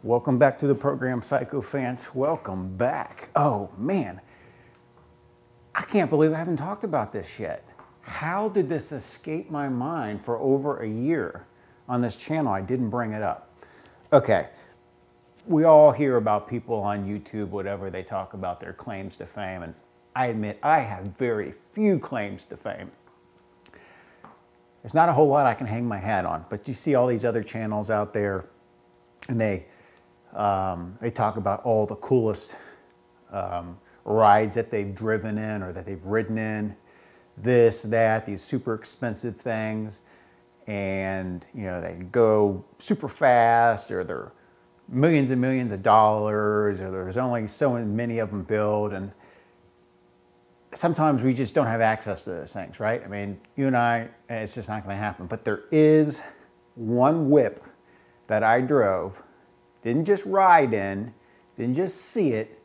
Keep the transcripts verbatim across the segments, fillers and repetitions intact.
Welcome back to the program, Psycho fans. Welcome back. Oh man, I can't believe I haven't talked about this yet. How did this escape my mind for over a year on this channel? I didn't bring it up. Okay, we all hear about people on YouTube, whatever, they talk about their claims to fame, and I admit I have very few claims to fame. There's not a whole lot I can hang my hat on, but you see all these other channels out there, and they um, they talk about all the coolest um, rides that they've driven in or that they've ridden in, this, that, these super expensive things, and you know they go super fast, or they're millions and millions of dollars, or there's only so many of them built, and sometimes we just don't have access to those things, right? I mean, you and I, it's just not going to happen. But there is one whip that I drove, didn't just ride in, didn't just see it.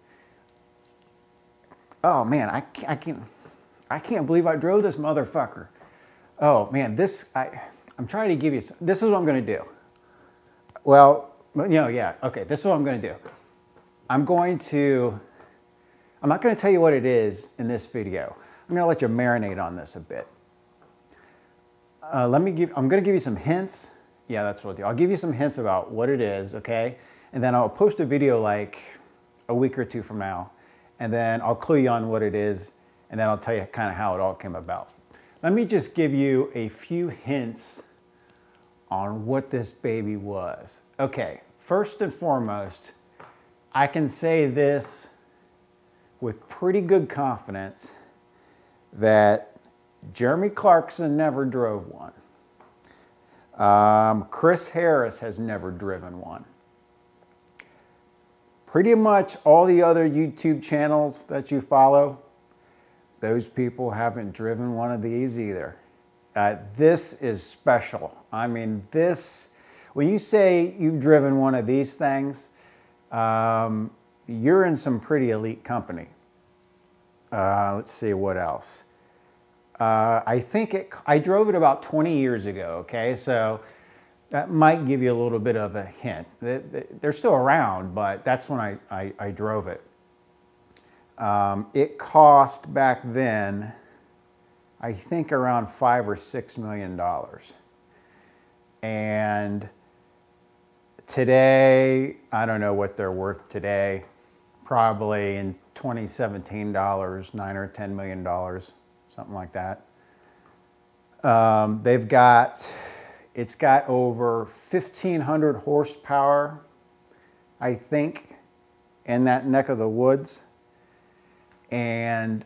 Oh man, I can't, I can't, I can't believe I drove this motherfucker. Oh man, this, I, I'm trying to give you, some, this is what I'm going to do. Well, you know, yeah, okay, this is what I'm going to do. I'm going to, I'm not going to tell you what it is in this video. I'm going to let you marinate on this a bit. Uh, let me give, I'm going to give you some hints. Yeah, that's what I'll do. I'll give you some hints about what it is, okay? And then I'll post a video like a week or two from now. And then I'll clue you on what it is. And then I'll tell you kind of how it all came about. Let me just give you a few hints on what this baby was. Okay, first and foremost, I can say this with pretty good confidence that Jeremy Clarkson never drove one. Um, Chris Harris has never driven one. Pretty much all the other YouTube channels that you follow, those people haven't driven one of these either. Uh, this is special. I mean, this, when you say you've driven one of these things, um, you're in some pretty elite company. Uh, let's see what else. Uh, I think it, I drove it about twenty years ago, okay? So that might give you a little bit of a hint. They're still around, but that's when I, I, I drove it. Um, it cost back then, I think around five or six million dollars. And today, I don't know what they're worth today. Probably in twenty seventeen dollars, nine or ten million dollars, something like that. Um, they've got, it's got over fifteen hundred horsepower, I think, in that neck of the woods. And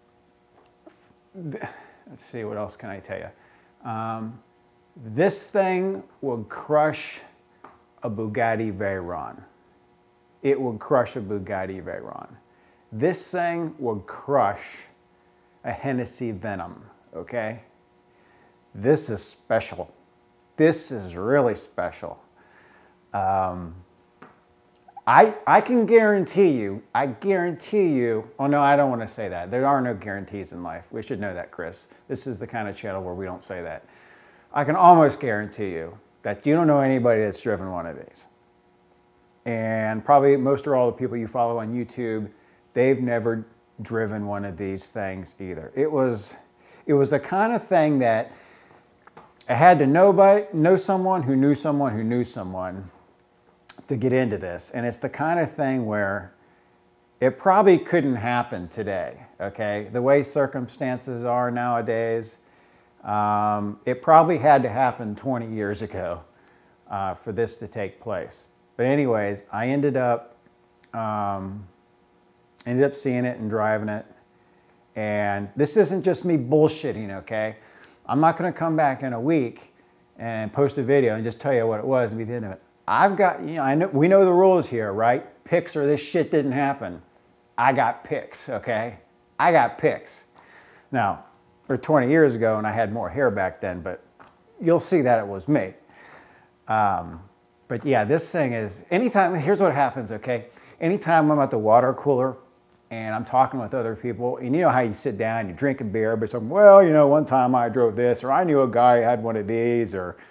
let's see, what else can I tell you? Um, this thing would crush a Bugatti Veyron. It would crush a Bugatti Veyron. This thing would crush a Hennessy Venom, okay? This is special. This is really special. Um, I, I can guarantee you, I guarantee you, oh no, I don't want to say that. There are no guarantees in life. We should know that, Chris. This is the kind of channel where we don't say that. I can almost guarantee you that you don't know anybody that's driven one of these. And probably most or all the people you follow on YouTube, they've never driven one of these things either. It was, it was the kind of thing that I had to know, by, know someone who knew someone who knew someone to get into this. And it's the kind of thing where it probably couldn't happen today, okay? The way circumstances are nowadays, um, it probably had to happen twenty years ago uh, for this to take place. But anyways, I ended up, um, ended up seeing it and driving it. And this isn't just me bullshitting, okay? I'm not gonna come back in a week and post a video and just tell you what it was and be the end of it. I've got, you know, I know, we know the rules here, right? Pics or this shit didn't happen. I got pics, okay? I got pics. Now, for twenty years ago, and I had more hair back then, but you'll see that it was me. Um, But yeah, this thing is, anytime, here's what happens, okay? Anytime I'm at the water cooler and I'm talking with other people, and you know how you sit down, you drink a beer, but some, well, you know, one time I drove this, or I knew a guy who had one of these, or, you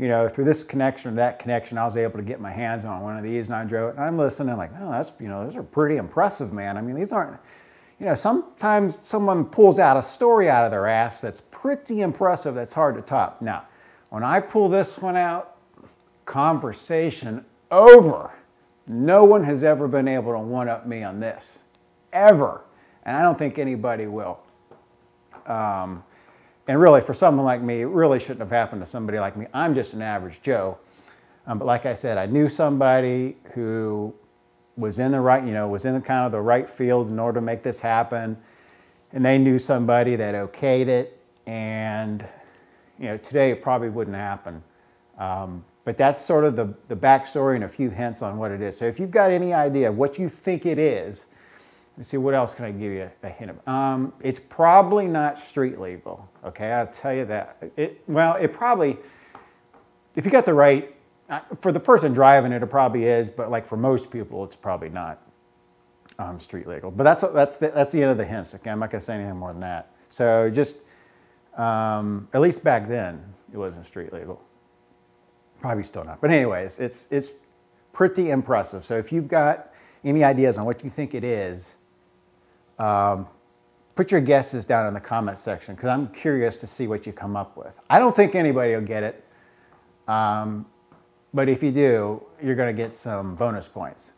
you know, through this connection or that connection, I was able to get my hands on one of these, and I drove it. And I'm listening, like, oh, that's, you know, those are pretty impressive, man. I mean, these aren't, you know, sometimes someone pulls out a story out of their ass that's pretty impressive, that's hard to top. Now, when I pull this one out, conversation over. No one has ever been able to one-up me on this, ever. And I don't think anybody will. Um, and really, for someone like me, it really shouldn't have happened to somebody like me. I'm just an average Joe. Um, but like I said, I knew somebody who was in the right, you know, was in the kind of the right field in order to make this happen. And they knew somebody that okayed it. And, you know, today it probably wouldn't happen. Um, But that's sort of the, the backstory and a few hints on what it is. So if you've got any idea of what you think it is, let me see, what else can I give you a, a hint of? Um, it's probably not street legal, okay? I'll tell you that. It, well, it probably, if you got the right, uh, for the person driving it, it probably is, but like for most people, it's probably not um, street legal. But that's, that's, the, that's the end of the hints, okay? I'm not gonna say anything more than that. So just, um, at least back then, it wasn't street legal. Probably still not. But anyways, it's, it's pretty impressive. So if you've got any ideas on what you think it is, um, put your guesses down in the comment section, because I'm curious to see what you come up with. I don't think anybody will get it. Um, but if you do, you're going to get some bonus points.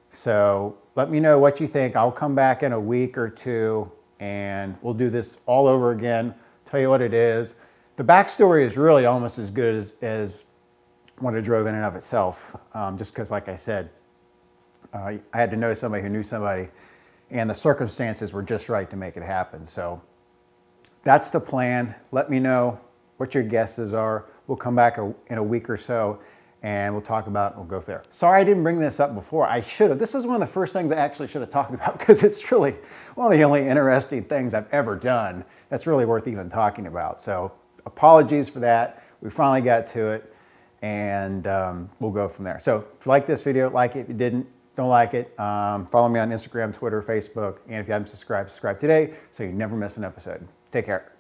So let me know what you think. I'll come back in a week or two and we'll do this all over again, tell you what it is. The backstory is really almost as good as, as what I drove in and of itself, um, just because, like I said, uh, I had to know somebody who knew somebody, and the circumstances were just right to make it happen. So that's the plan. Let me know what your guesses are. We'll come back a, in a week or so, and we'll talk about it. We'll go from there. Sorry I didn't bring this up before. I should have. This is one of the first things I actually should have talked about, because it's really one of the only interesting things I've ever done that's really worth even talking about. So apologies for that. We finally got to it. And um, we'll go from there. So if you like this video, like it. If you didn't, don't like it. Um, follow me on Instagram, Twitter, Facebook. And if you haven't subscribed, subscribe today so you never miss an episode. Take care.